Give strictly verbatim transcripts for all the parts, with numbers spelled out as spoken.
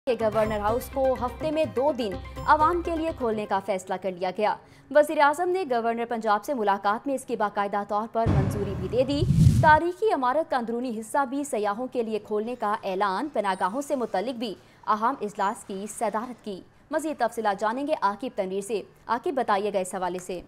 के governor house को हफ्ते में दो दिन आवाम के लिए खोलने का फैसला कर लिया गया। वज़ीर आज़म ने गवर्नर पंजाब से मुलाकात में इसकी बाकायदा तौर पर मंजूरी भी दे दी। तारीखी इमारत का अंदरूनी हिस्सा भी सयाहों के लिए खोलने का ऐलान, पनागाहों से मुतल्लिक भी अहम इजलास की सदारत की। मज़ीद तफसीलात जानेंगे आकिब तनवीर से। आकिब, बताइएगा इस हवाले से।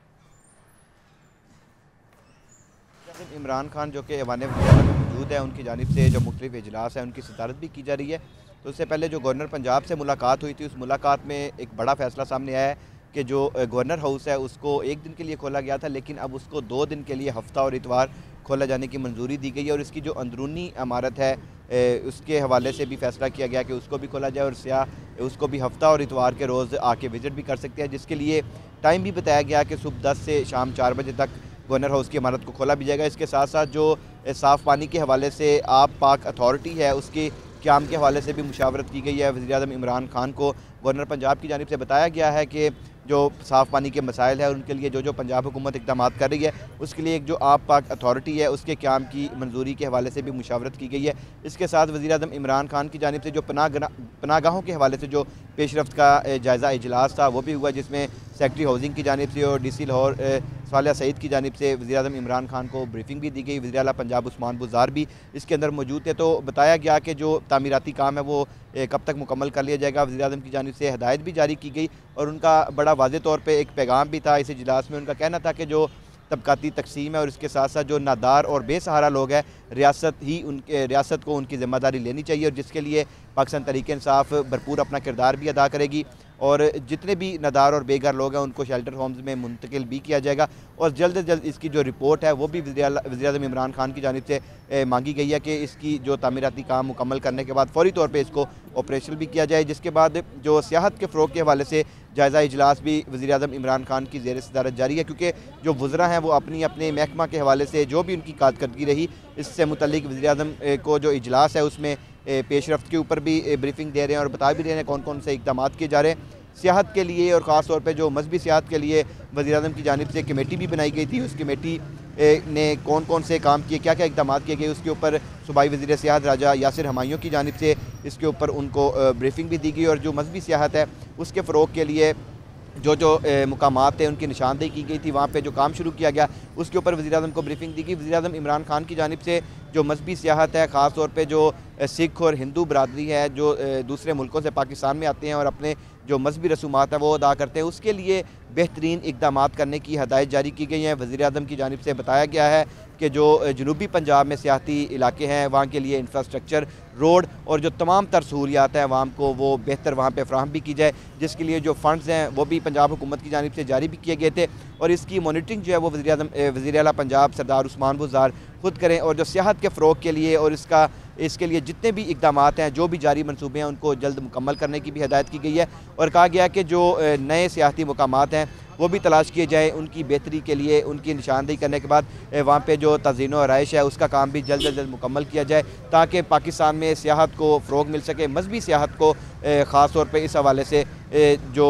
इमरान खान जो कि ऐवान वज़ीरात में मौजूद है, उनकी जानिब से जो मुख्तलिफ इजलास हैं उनकी सदारत भी की जा रही है। तो उससे पहले जो गवर्नर पंजाब से मुलाकात हुई थी, उस मुलाकात में एक बड़ा फैसला सामने आया है कि जो गवर्नर हाउस है उसको एक दिन के लिए खोला गया था, लेकिन अब उसको दो दिन के लिए हफ्ता और इतवार खोला जाने की मंजूरी दी गई है। और इसकी जो अंदरूनी इमारत है उसके हवाले से भी फैसला किया गया कि उसको भी खोला जाए और सियाह उसको भी हफ्ता और इतवार के रोज़ आके विज़िट भी कर सकते हैं, जिसके लिए टाइम भी बताया गया कि सुबह दस से शाम चार बजे तक गवर्नर हाउस की इमारत को खोला भी जाएगा। इसके साथ साथ जो साफ़ पानी के हवाले से आब पाक अथॉरिटी है उसके क़याम के हवाले से भी मुशावरत की गई है। वज़ीर आज़म इमरान खान को गवर्नर पंजाब की जानिब से बताया गया है कि जो साफ़ पानी के मसाइल है उनके लिए जो जो पंजाब हुकूमत इक़दाम कर रही है उसके लिए एक जो आब पाक अथॉरिटी है उसके क़याम की मंजूरी के हवाले से भी मुशावरत की गई है। इसके साथ वज़ीर आज़म इमरान खान की जानिब से जो पनाह पनागाहों के हवाले से जो पेशरफ्त का जायज़ा इजलास था वो भी हुआ, जिसमें सेक्रेटरी हाउसिंग की जानिब से और डी सी लाहौर सालिया सईद की जानिब से वज़ीर आज़म इमरान खान को ब्रीफिंग भी दी गई। वज़ीर आला पंजाब उस्मान बुज़दार भी इसके अंदर मौजूद थे। तो बताया गया कि जो तामीराती काम है वो कब तक मुकम्मल कर लिया जाएगा। वज़ीर आज़म की जानिब से हदायत भी जारी की गई और उनका बड़ा वाज़ेह तौर पर एक पैगाम भी था इस इजलास में। उनका कहना था कि जो तबकाती तकसीम है और इसके साथ साथ जो नादार और बेसहारा लोग हैं, रियासत ही उनके रियासत को उनकी ज़िम्मेदारी लेनी चाहिए और जिसके लिए पाकिस्तान तहरीक इंसाफ भरपूर अपना किरदार भी अदा करेगी और जितने भी नादार और बेघर लोग हैं उनको शेल्टर होम्स में मुंतकिल भी किया जाएगा। और जल्द अज जल्द इसकी जो रिपोर्ट है वो भी वज़ीर आज़म इमरान खान की जानिब से मांगी गई है कि इसकी जो तामीराती काम मुकम्मल करने के बाद फौरी तौर पर इसको ऑपरेशनल भी किया जाए। जिसके बाद जो सियाहत के फ़रोग़ के हवाले से जायज़ा इजलास भी वज़ीर आज़म इमरान खान की ज़ेर सदारत जारी है, क्योंकि जो वज़रा हैं वो अपनी अपने महकमा के हवाले से जो भी उनकी कारकर्दगी रही इससे मुतल्लिक वज़ीर आज़म को जो इजलास है उसमें पेशरफ्त के ऊपर भी ब्रीफिंग दे रहे हैं और बता भी रहे हैं कौन कौन से इक़दाम किए जा रहे हैं सियाहत के लिए। और ख़ास तौर पे जो मजहबी सियाहत के लिए वज़ीर आज़म की जानिब से कमेटी भी बनाई गई थी, उस कमेटी ने कौन कौन से काम किए, क्या क्या इक़दाम किए गए, उसके ऊपर सूबाई वज़ीर सियाहत राजा यासिर हमायूं की जानिब से इसके ऊपर उनको ब्रीफिंग भी दी गई। और जो मजहबी सियाहत है उसके फ़रोग़ के लिए जो जो मुकामात थे उनकी निशानदेही की गई थी, वहाँ पे जो काम शुरू किया गया उसके ऊपर वज़ीर आज़म को ब्रीफिंग दी गई। वज़ीर आज़म इमरान खान की जानिब से जो मजहबी सियाहत है, ख़ास तौर पे जो सिख और हिंदू बरादरी है जो दूसरे मुल्कों से पाकिस्तान में आते हैं और अपने जो मजहबी रसूमात है वो अदा करते हैं, उसके लिए बेहतरीन इक़दाम करने की हदायत जारी की गई हैं। वज़ीर आज़म की जानिब से बताया गया है कि जो जनूबी पंजाब में सियाहती इलाके हैं वहाँ के लिए इंफ्रास्ट्रक्चर, रोड और जो तमाम तर सहूलियात हैं आवाम को वो बेहतर वहाँ पे फ्राहम भी की जाए, जिसके लिए जो फ़ंड्स हैं वो भी पंजाब हुकूमत की जानिब से जारी भी किए गए थे। और इसकी मॉनिटरिंग जो है वो वज़ीर आज़म वज़ीर आला पंजाब सरदार उस्मान बुज़दार खुद करें और जो सियाहत के फ़रोग़ के लिए और इसका इसके लिए जितने भी इक़दाम हैं जो भी जारी मनसूबे हैं उनको जल्द मुकम्मल करने की भी हदायत की गई है। और कहा गया कि जो नए सियाहती मकामात हैं वो भी तलाश किए जाए, उनकी बेहतरी के लिए उनकी निशानदेही करने के बाद वहाँ पे जो तज़ीन और आराइश है उसका काम भी जल्द अज जल्द मुकम्मल किया जाए ताकि पाकिस्तान में सियाहत को फ़रोग़ मिल सके। मजहबी सियाहत को ख़ास तौर पे इस हवाले से जो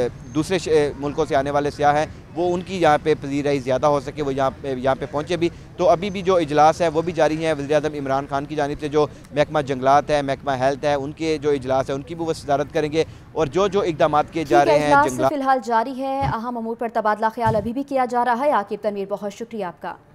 दूसरे मुल्कों से आने वाले सियाह हैं वो उनकी यहाँ पे पजीराई ज़्यादा हो सके, वो यहाँ पे यहाँ पे पहुँचे भी। तो अभी भी जो इजलास है वो भी जारी हैं। वज़ीर आज़म इमरान खान की जानिब से जो महकमा जंगलात है, महकमा हेल्थ है, उनके जो इजलास है उनकी भी वो सदारत करेंगे और जो जो इक़दाम किए जा रहे हैं जंगलात फिलहाल जारी है। अहम अमूर पर तबादला ख्याल अभी भी किया जा रहा है। आकिब तनवीर, बहुत शुक्रिया आपका।